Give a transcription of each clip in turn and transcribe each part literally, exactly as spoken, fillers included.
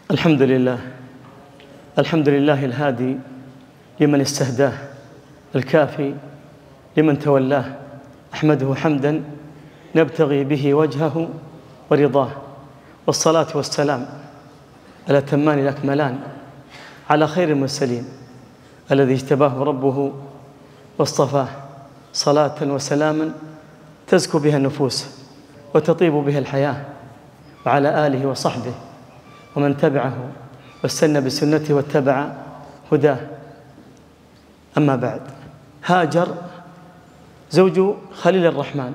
الحمد لله الحمد لله الهادي لمن استهداه، الكافي لمن تولاه، أحمده حمدا نبتغي به وجهه ورضاه، والصلاة والسلام الأتمان الأكملان على خير المرسلين الذي اجتباه ربه واصطفاه، صلاة وسلاما تزكو بها النفوس وتطيب بها الحياة، وعلى آله وصحبه ومن تبعه واستنى بسنته واتبع هداه. أما بعد، هاجر زوج خليل الرحمن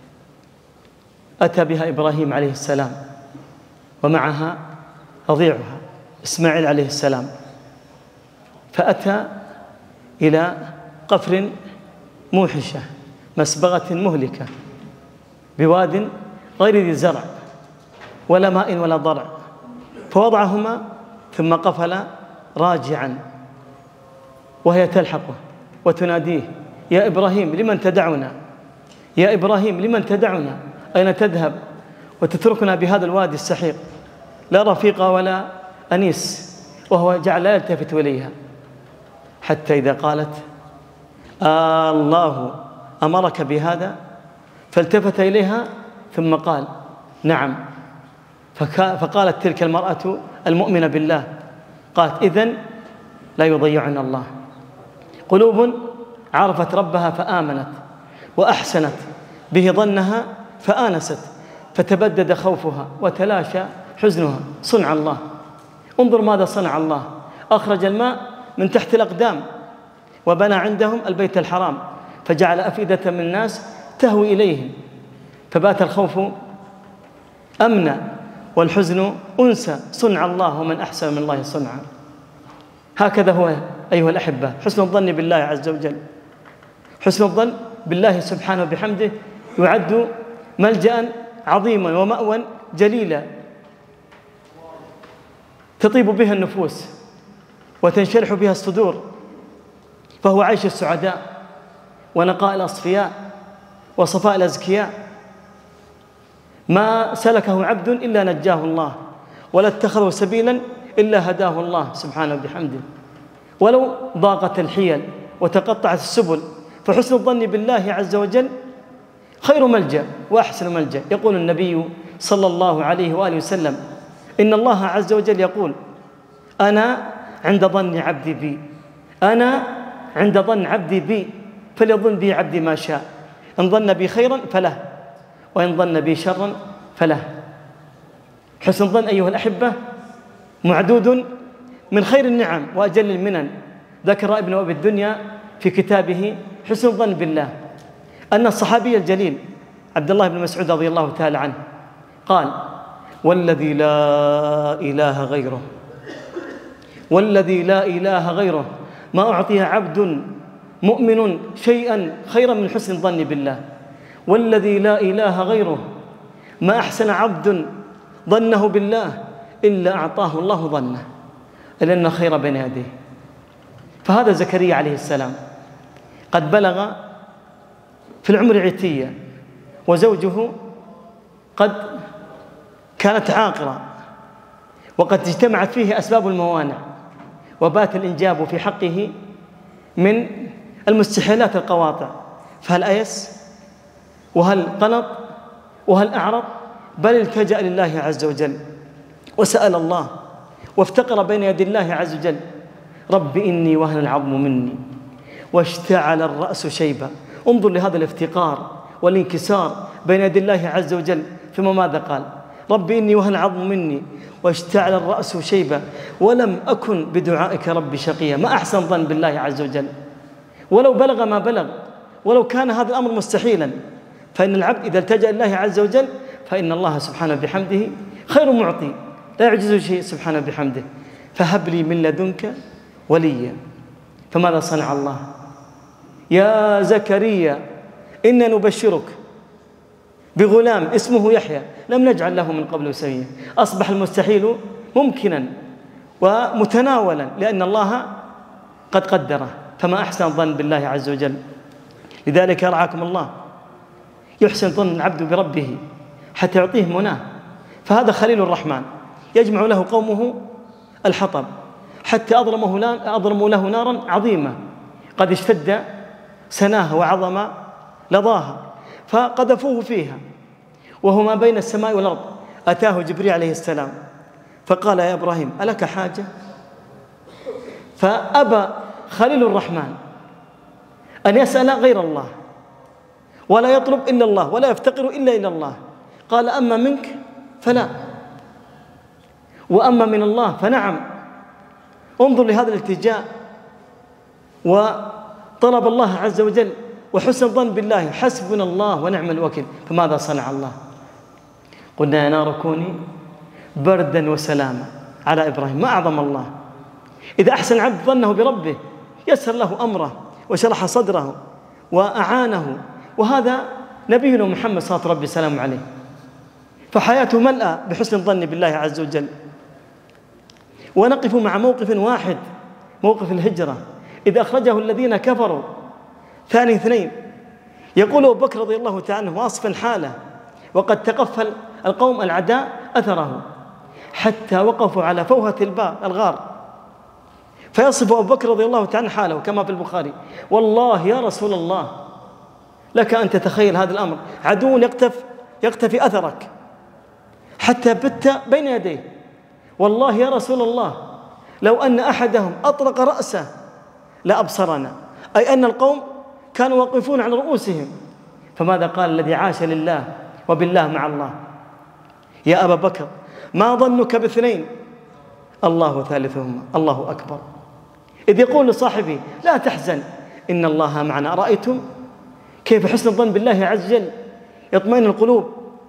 أتى بها إبراهيم عليه السلام ومعها رضيعها إسماعيل عليه السلام، فأتى إلى قفر موحشة مسبغة مهلكة بواد غير ذي زرع ولا ماء ولا ضرع، فوضعهما ثم قفل راجعا وهي تلحقه وتناديه: يا إبراهيم لمن تدعنا؟ يا إبراهيم لمن تدعنا؟ أين تذهب وتتركنا بهذا الوادي السحيق، لا رفيق ولا أنيس؟ وهو جعل لا يلتفت إليها، حتى إذا قالت: آه الله أمرك بهذا؟ فالتفت إليها ثم قال: نعم. فقالت تلك المرأة المؤمنة بالله، قالت: إذن لا يضيعنا الله. قلوب عرفت ربها فآمنت وأحسنت به ظنها فآنست، فتبدد خوفها وتلاشى حزنها. صنع الله، انظر ماذا صنع الله، أخرج الماء من تحت الأقدام وبنى عندهم البيت الحرام، فجعل أفئدة من الناس تهوي إليهم، فبات الخوف أمنا والحزن أنسى. صنع الله، ومن أحسن من الله صنعا. هكذا هو أيها الأحبة حسن الظن بالله عز وجل. حسن الظن بالله سبحانه وبحمده يعد ملجأ عظيما ومأوى جليلا تطيب بها النفوس وتنشرح بها الصدور، فهو عيش السعداء ونقاء الأصفياء وصفاء الأزكياء. ما سلكه عبد إلا نجاه الله، ولا اتخذه سبيلا إلا هداه الله سبحانه وبحمده. ولو ضاقت الحيل وتقطعت السبل، فحسن الظن بالله عز وجل خير ملجأ وأحسن ملجأ. يقول النبي صلى الله عليه وآله وسلم: إن الله عز وجل يقول: أنا عند ظن عبدي بي، أنا عند ظن عبدي بي، فليظن بي عبدي ما شاء، إن ظن بي خيرا فله، وإن ظن بي شرا فله. حسن الظن أيها الأحبة معدود من خير النعم وأجل المنن. ذكر ابن أبي الدنيا في كتابه حسن الظن بالله أن الصحابي الجليل عبد الله بن مسعود رضي الله تعالى عنه قال: والذي لا إله غيره، والذي لا إله غيره ما أعطي عبد مؤمن شيئا خيرا من حسن الظن بالله، والذي لا إله غيره ما أحسن عبد ظنه بالله إلا أعطاه الله ظنه، لأن خير بين يديه. فهذا زكريا عليه السلام قد بلغ في العمر عتية، وزوجه قد كانت عاقرة، وقد اجتمعت فيه أسباب الموانع، وبات الإنجاب في حقه من المستحيلات القواطع. فهل أيس وهل قنط وهل أعرض؟ بل التجأ لله عز وجل وسأل الله وافتقر بين يدي الله عز وجل: رب إني وهن العظم مني واشتعل الرأس شيبا. انظر لهذا الافتقار والانكسار بين يدي الله عز وجل. ثم ماذا قال؟ رب إني وهن العظم مني واشتعل الرأس شيبا ولم أكن بدعائك رب شقيا. ما أحسن ظن بالله عز وجل، ولو بلغ ما بلغ، ولو كان هذا الأمر مستحيلا، فإن العبد إذا التجأ الله عز وجل فإن الله سبحانه بحمده خير معطي، لا يعجزه شيء سبحانه بحمده. فهب لي من لدنك وليا. فماذا صنع الله؟ يا زكريا إنا نبشرك بغلام اسمه يحيى لم نجعل له من قبل سميا. أصبح المستحيل ممكنا ومتناولا لأن الله قد قدره. فما أحسن ظن بالله عز وجل. لذلك رعاكم الله يحسن ظن العبد بربه حتى يعطيه مناه. فهذا خليل الرحمن يجمع له قومه الحطب حتى أضرمه أضرموا له نارا عظيمة قد اشتد سناها وعظم لظاها، فقذفوه فيها وهو ما بين السماء والأرض. أتاه جبريل عليه السلام فقال: يا إبراهيم ألك حاجة؟ فأبى خليل الرحمن أن يسأل غير الله ولا يطلب إلا الله ولا يفتقر إلا إلى الله. قال: أما منك فلا، وأما من الله فنعم. انظر لهذا الالتجاء وطلب الله عز وجل وحسن الظن بالله، حسبنا الله ونعم الوكيل. فماذا صنع الله؟ قلنا: يا نار كوني بردا وسلاما على إبراهيم. ما أعظم الله! إذا أحسن عبد ظنه بربه يسر له أمره وشرح صدره وأعانه، وهذا نبينا محمد صلى الله عليه وسلم عليه، فحياته ملأى بحسن الظن بالله عز وجل. ونقف مع موقف واحد، موقف الهجرة، إذا أخرجه الذين كفروا ثاني اثنين. يقول أبو بكر رضي الله تعالى عنه واصفا حاله وقد تقفل القوم العداء أثره حتى وقفوا على فوهة الغار، فيصف أبو بكر رضي الله تعالى حاله كما في البخاري: والله يا رسول الله لك أن تتخيل هذا الأمر، عدو يقتف يقتفي أثرك حتى بت بين يديه. والله يا رسول الله لو أن أحدهم أطلق رأسه لأبصرنا، أي أن القوم كانوا واقفون على رؤوسهم. فماذا قال الذي عاش لله وبالله مع الله؟ يا أبا بكر ما ظنك باثنين الله ثالثهما الله أكبر. إذ يقول لصاحبه: لا تحزن إن الله معنا. أرأيتم كيف حسن الظن بالله عز وجل يطمئن القلوب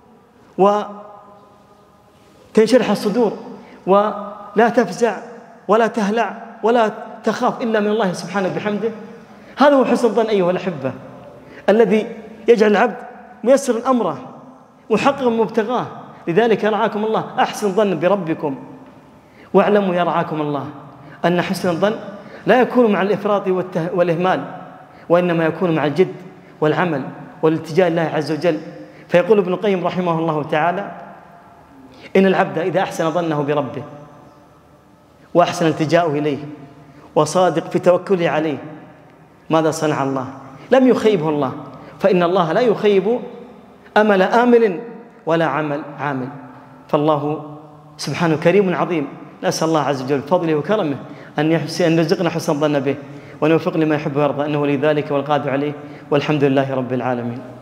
وتنشرح الصدور ولا تفزع ولا تهلع ولا تخاف إلا من الله سبحانه بحمده. هذا هو حسن الظن أيها الأحبة، الذي يجعل العبد ميسر أمره محققا مبتغاه. لذلك رعاكم الله أحسن ظن بربكم، واعلموا يا رعاكم الله أن حسن الظن لا يكون مع الإفراط والإهمال، وإنما يكون مع الجد والعمل والالتجاء لله عز وجل. فيقول ابن القيم رحمه الله تعالى: إن العبد إذا أحسن ظنه بربه وأحسن التجاؤه إليه وصادق في توكله عليه، ماذا صنع الله؟ لم يخيبه الله، فإن الله لا يخيب أمل آمل ولا عمل عامل. فالله سبحانه كريم عظيم، نسأل الله عز وجل بفضله وكرمه أن يرزقنا حسن الظن به وأن يوفق لما يحب ويرضى، إنه لذلك والقادر عليه، والحمد لله رب العالمين.